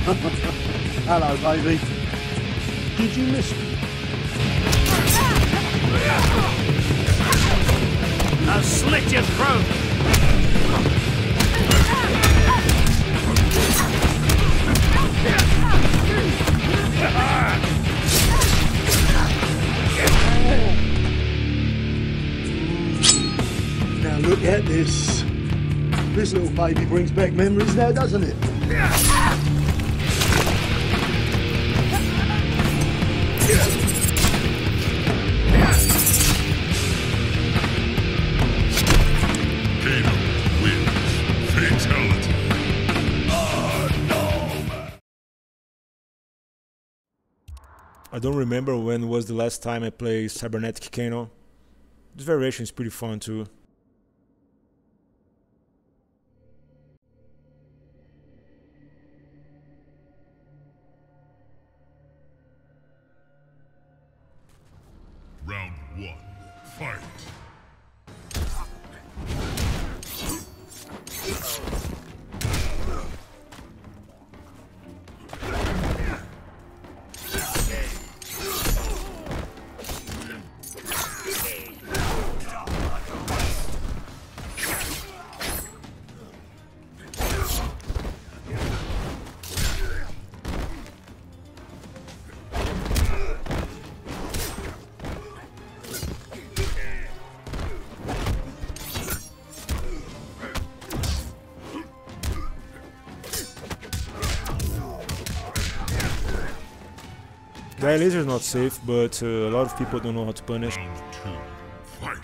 Hello, baby. Did you miss me? I'll slit your throat! Now look at this. This little baby brings back memories now, doesn't it? Kano wins. Fatality. Oh, no. I don't remember when was the last time I played Cybernetic Kano. This variation is pretty fun too. Round 1. Fight. The laser is not safe, but a lot of people don't know how to punish. Round 2. Fight.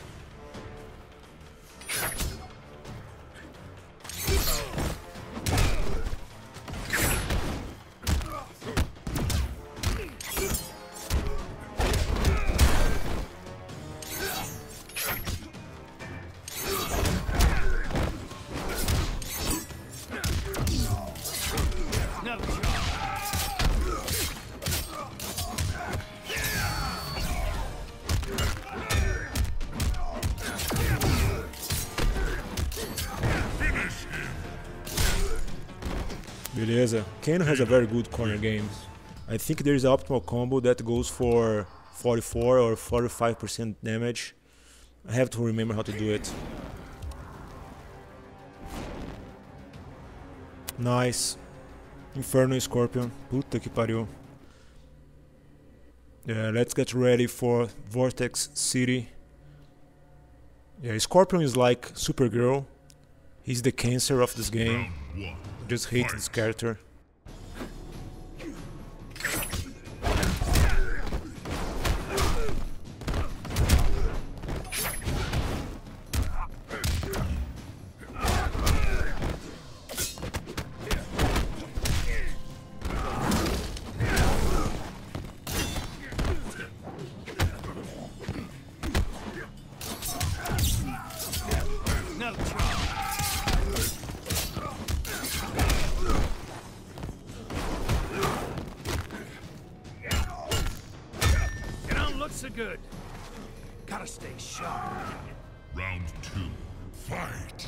No chance. Beleza. Kano has a very good corner game. I think there is an optimal combo that goes for 44 or 45% damage. I have to remember how to do it. Nice. Inferno Scorpion. Puta que pariu. Yeah, let's get ready for Vortex City. Yeah, Scorpion is like Supergirl. He's the cancer of this game. Round 1. I just hate this character. No chance. You don't look so good. Gotta stay sharp. Round 2. Fight.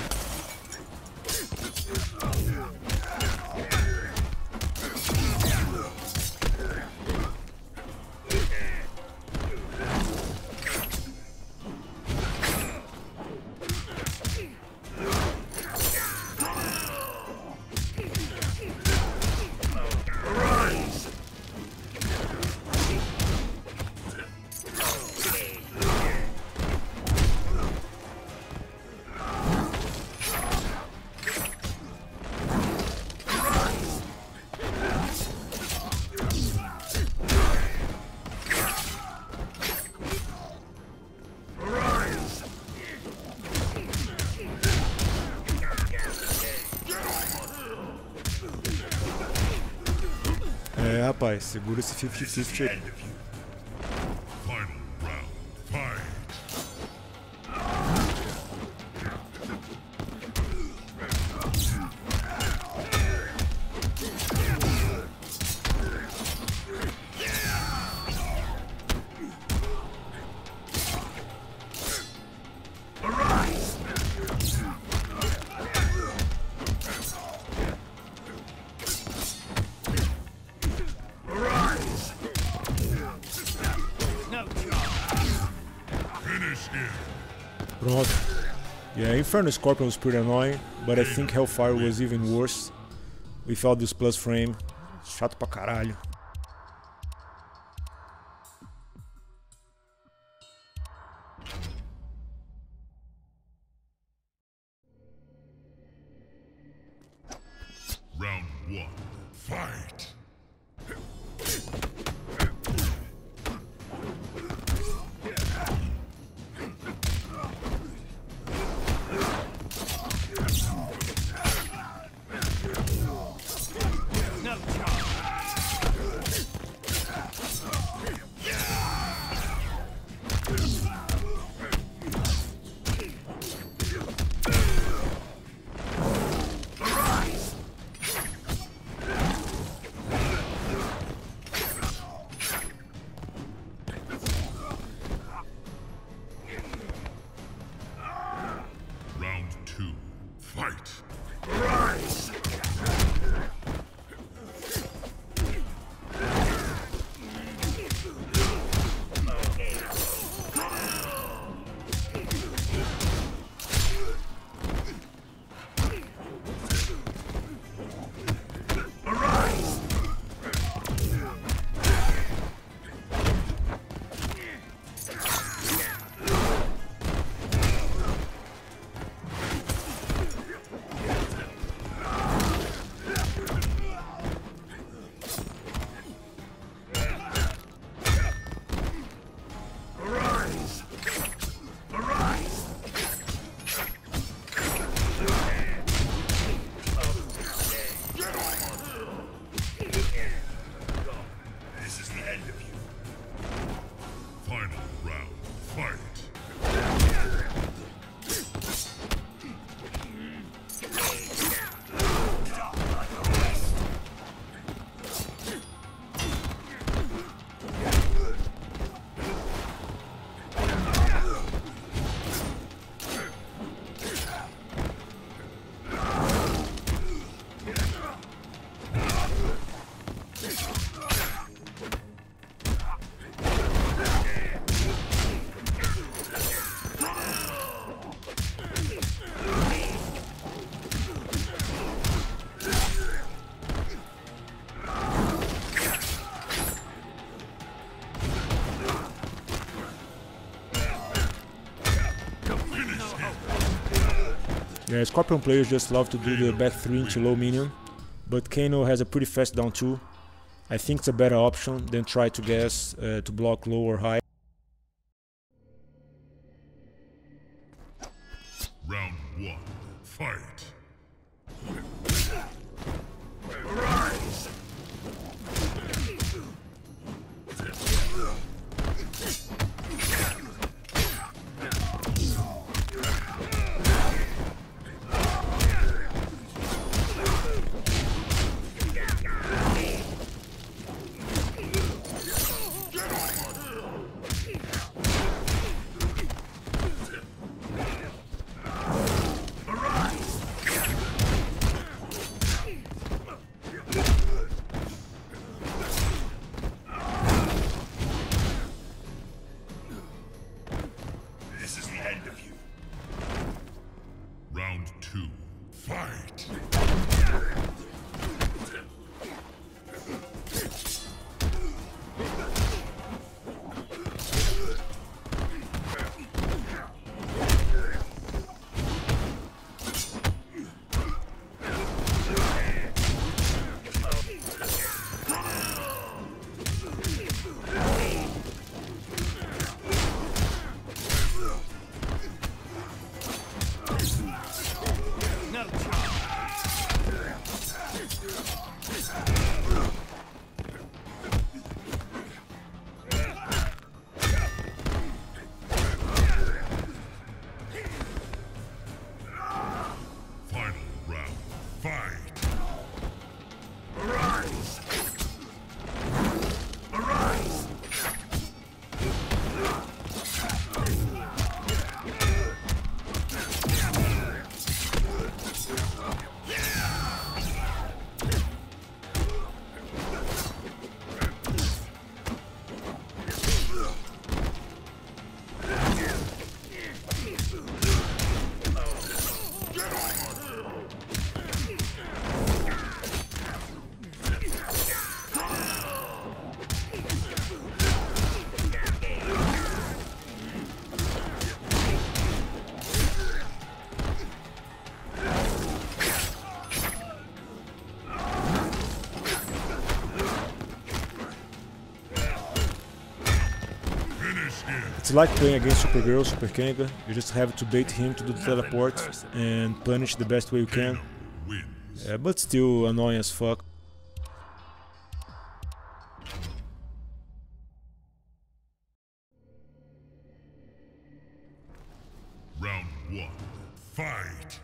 É, rapaz, segura esse 50-50 aí. Final round. Fight. Pronto. Yeah, Inferno Scorpion was pretty annoying, but I think Hellfire was even worse without this plus frame. Chato pra caralho. Round 1. Fight! Round 2. Fight! Rise! Final round. Fight! Yeah, Scorpion players just love to do the back 3 into low minion, but Kano has a pretty fast down 2. I think it's a better option than try to guess to block low or high. Round 1. Fight! It's like playing against Supergirl, Super Kanga. You just have to bait him to do the teleport and punish the best way you can. But still annoying as fuck. Round 1. Fight!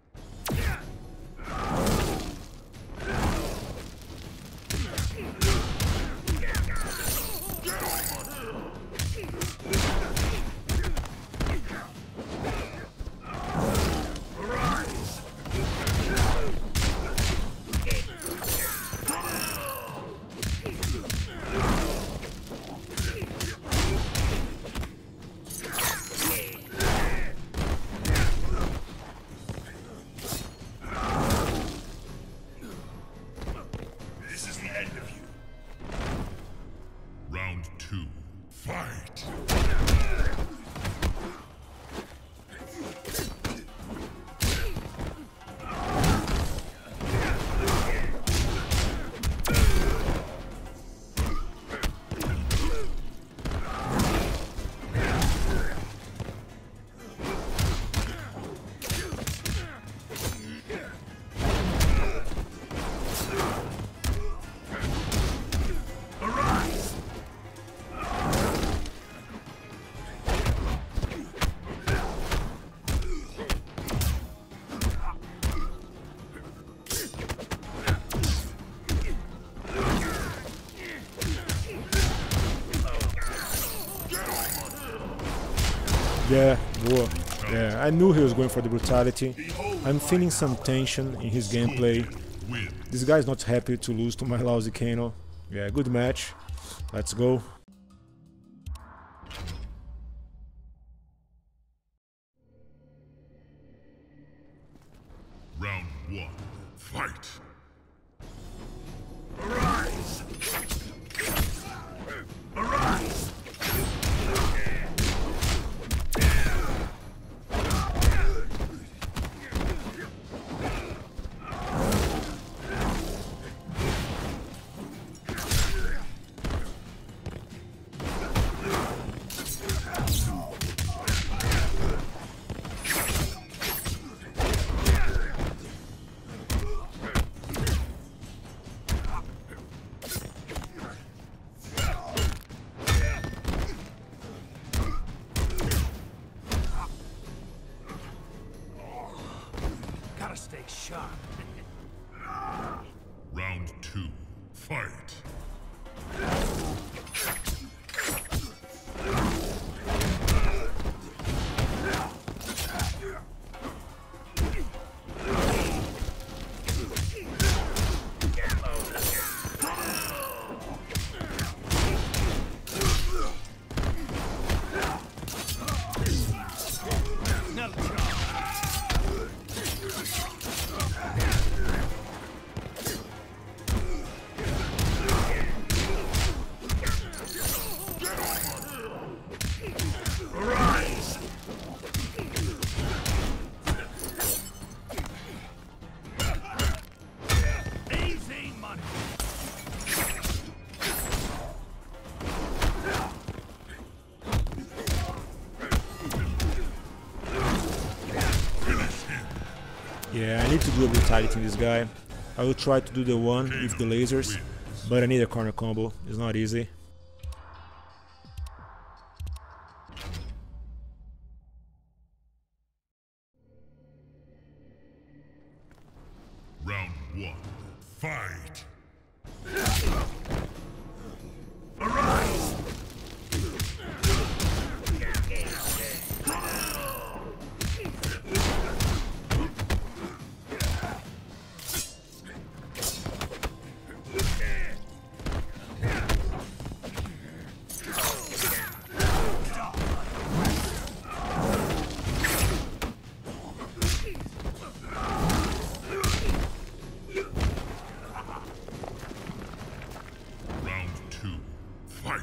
Round 2. Fight! Yeah, boa. Yeah, I knew he was going for the brutality. I'm feeling some tension in his gameplay. This guy's not happy to lose to my lousy Kano. Yeah, good match. Let's go. Round 1. Fight! Arise! Arise! Gotta stay sharp. Round 2. Fight! Easy money. Yeah, I need to do a brutality in this guy. I will try to do the one with the lasers, but I need a corner combo. It's not easy. Round 1. Fight! Arise! Round 2. Fight!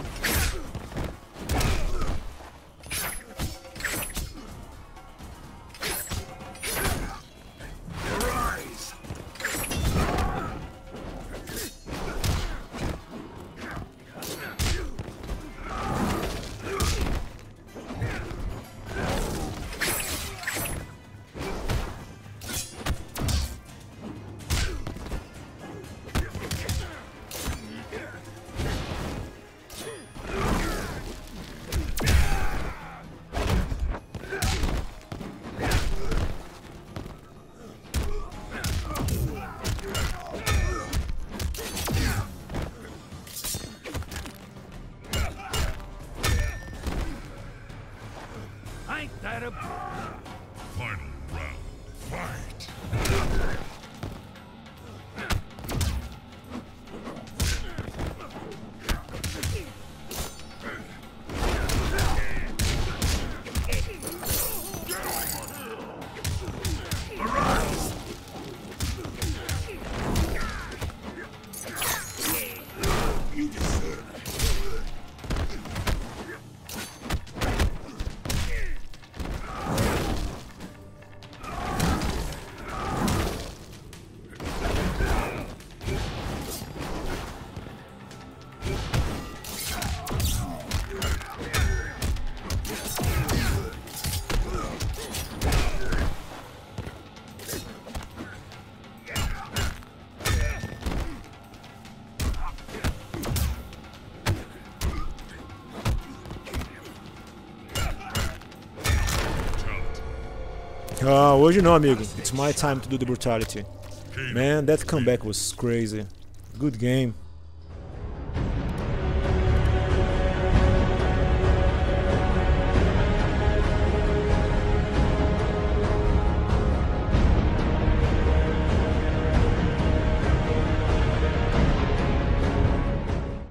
Arise! Hoje não, amigo. It's my time to do the brutality. Man, that comeback was crazy. Good game.